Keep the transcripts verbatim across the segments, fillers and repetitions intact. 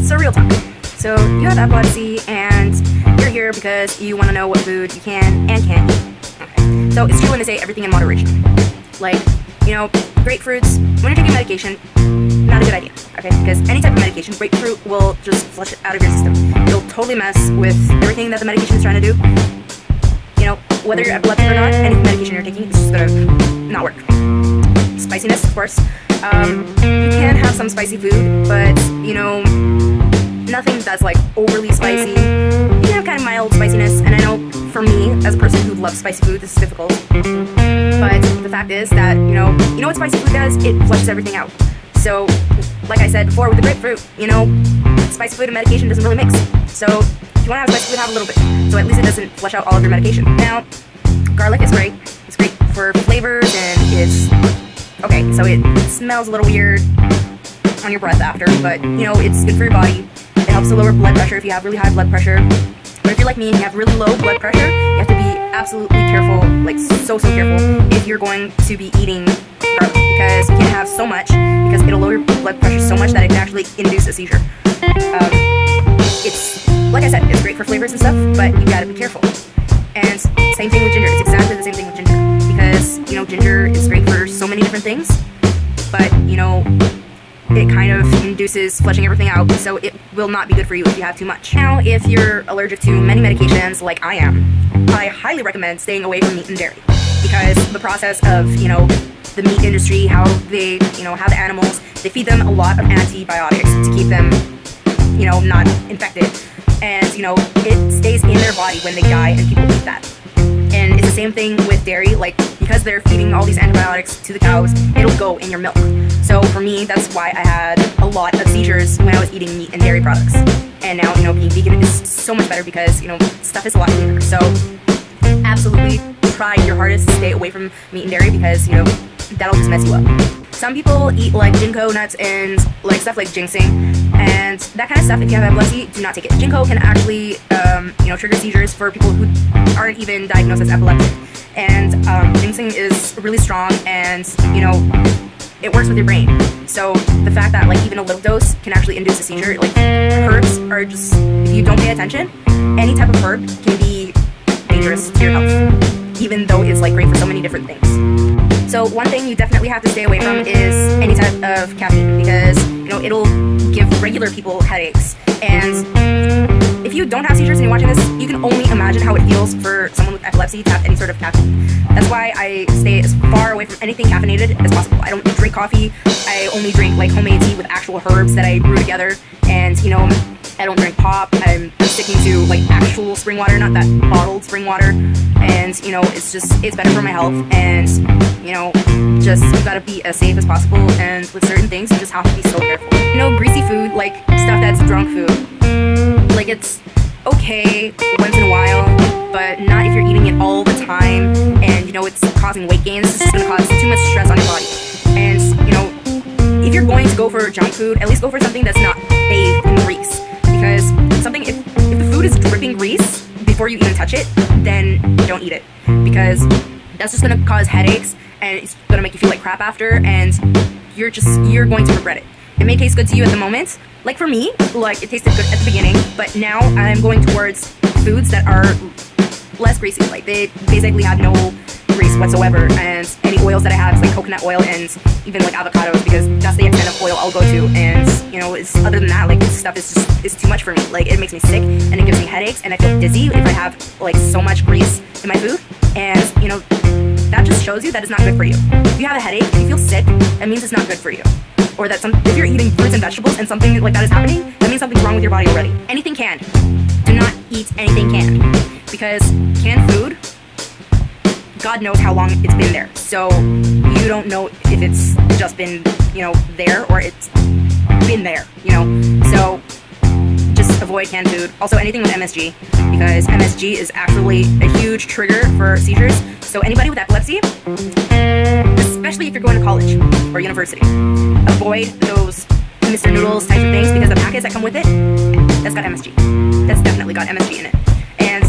So real talk. So you have epilepsy and you're here because you want to know what food you can and can't eat. Okay. So it's true when they say everything in moderation. Like, you know, grapefruits, when you're taking medication, not a good idea, okay? Because any type of medication, grapefruit will just flush it out of your system. It'll totally mess with everything that the medication is trying to do. You know, whether you're epileptic or not, any medication you're taking is just gonna not work. Spiciness, of course. Um, you can have some spicy food, but, you know, nothing that's like overly spicy. You can have kind of mild spiciness, and I know for me, as a person who loves spicy food, this is difficult. But the fact is that, you know, you know what spicy food does? It flushes everything out. So, like I said before with the grapefruit, you know, spicy food and medication doesn't really mix. So, if you want to have spicy food, have a little bit. So at least it doesn't flush out all of your medication. Now, garlic is great. It's great for flavors, and it's okay. So it smells a little weird on your breath after, but you know, it's good for your body. It helps to lower blood pressure if you have really high blood pressure. But if you're like me and you have really low blood pressure, you have to be absolutely careful, like so, so careful if you're going to be eating garlic, because you can't have so much, because it'll lower your blood pressure so much that it can actually induce a seizure. Um, it's, like I said, it's great for flavors and stuff, but you gotta be careful. And same thing with ginger. It's exactly the same thing with ginger, because, you know, ginger is great for so many different things, but, you know, it kind of induces flushing everything out, so it will not be good for you if you have too much. Now, if you're allergic to many medications like I am, I highly recommend staying away from meat and dairy, because the process of, you know, the meat industry, how they, you know, how the animals, they feed them a lot of antibiotics to keep them, you know, not infected, and, you know, it stays in their body when they die, and people eat that. And it's the same thing with dairy, like, because they're feeding all these antibiotics to the cows, it'll go in your milk. So for me, that's why I had a lot of seizures when I was eating meat and dairy products. And now, you know, being vegan is so much better because, you know, stuff is a lot cleaner. So absolutely try your hardest to stay away from meat and dairy, because, you know, that'll just mess you up. Some people eat like ginkgo nuts and like stuff like ginseng, and that kind of stuff. If you have epilepsy, do not take it. Ginkgo can actually, um, you know, trigger seizures for people who aren't even diagnosed as epileptic. And um, ginseng is really strong, and, you know, it works with your brain. So the fact that like even a little dose can actually induce a seizure, like herbs are just, if you don't pay attention, any type of herb can be dangerous to your health, even though it's like great for so many different things. So one thing you definitely have to stay away from is any type of caffeine, because, you know, it'll give regular people headaches. And if you don't have seizures and you're watching this, you can only imagine how it feels for someone with epilepsy to have any sort of caffeine. That's why I stay as far away from anything caffeinated as possible. I don't drink coffee. I only drink like homemade tea with actual herbs that I brew together. And, you know, I don't drink pop. I'm sticking to like actual spring water, not that bottled spring water. And, you know, it's just, it's better for my health. And, you know, just, you gotta be as safe as possible. And with certain things, you just have to be so careful. You know, greasy food, like stuff that's drunk food, like it's okay once in a while, but not if you're eating it all the time and, you know, it's causing weight gain. It's just gonna cause too much stress on your body. And, you know, if you're going to go for junk food, at least go for something that's not bathed in grease. Because something, if, if the food is dripping grease before you even touch it, then don't eat it. Because that's just gonna cause headaches, and it's gonna make you feel like crap after, and you're just, you're going to regret it. It may taste good to you at the moment. Like for me, like it tasted good at the beginning, but now I'm going towards foods that are less greasy. Like they basically have no grease whatsoever, and any oils that I have is like coconut oil and even like avocados, because that's the extent of oil I'll go to. And, you know, it's, other than that, like this stuff is just, is too much for me. Like it makes me sick, and it gives me headaches, and I feel dizzy if I have like so much grease in my food. And, you know, that just shows you that it's not good for you. If you have a headache, if you feel sick, that means it's not good for you. Or that some, if you're eating fruits and vegetables and something like that is happening, that means something's wrong with your body already. Anything canned. Do not eat anything canned, because canned food, God knows how long it's been there. So you don't know if it's just been, you know, there, or it's been there, you know. So just avoid canned food. Also anything with M S G, because M S G is actually a huge trigger for seizures. So anybody with epilepsy, especially if you're going to college or university, avoid those Mister Noodles type of things, because the packets that come with it, that's got M S G. That's definitely got M S G in it. And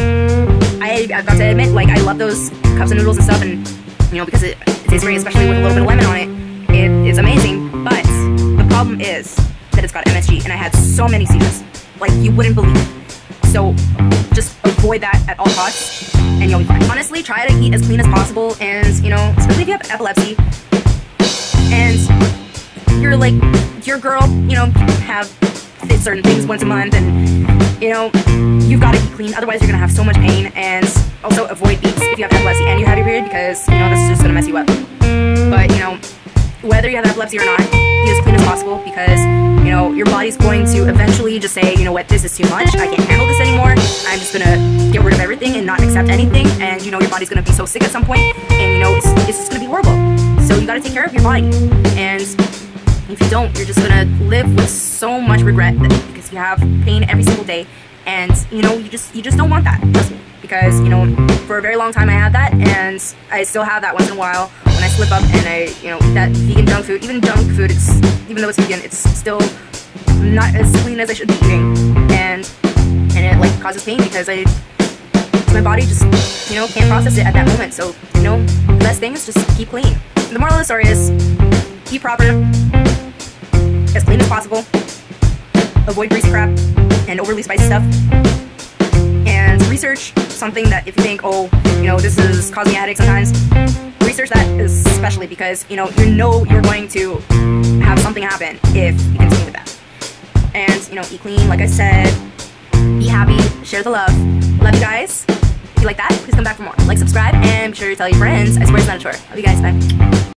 I, I've got to admit, like, I love those cups of noodles and stuff, and, you know, because it, it tastes great, especially with a little bit of lemon on it, it it's amazing. But the problem is that it's that's got M S G, and I had so many seizures, like you wouldn't believe. So just avoid that at all costs, and you'll be fine. Honestly, try to eat as clean as possible, and you know, especially if you have epilepsy, and you're like, your girl, you know, have certain things once a month, and you know, you've got to eat clean, otherwise you're gonna have so much pain. And also avoid beets if you have epilepsy and you have your period, because you know, this is just gonna mess you up. But you know, whether you have epilepsy or not, eat as clean as possible, because you know, your body's going to eventually just say, you know what, this is too much, I can't handle this anymore, I'm just gonna get rid of everything and not accept anything. And you know, your body's gonna be so sick at some point, and you know, it's, it's just gonna be horrible. So you gotta take care of your body, and if you don't, you're just gonna live with so much regret, because you have pain every single day, and you know, you just you just don't want that. Trust me. Because you know, for a very long time I had that, and I still have that once in a while when I slip up and I, you know, that vegan junk food. Even junk food, it's even though it's vegan, it's still not as clean as I should be eating, and and it like causes pain because I my body just, you know, can't process it at that moment. So you know, best thing is just keep clean. The moral of the story is eat proper, as clean as possible, avoid greasy crap and overly spicy stuff, and research something that if you think, oh, you know, this is causing a headache sometimes, research that, especially because, you know, you know you're going to have something happen if you continue with that. And, you know, eat clean, like I said, be happy, share the love. Love you guys. If you like that, please come back for more. Like, subscribe, and be sure to tell your friends. I swear it's not a chore. Love you guys, bye.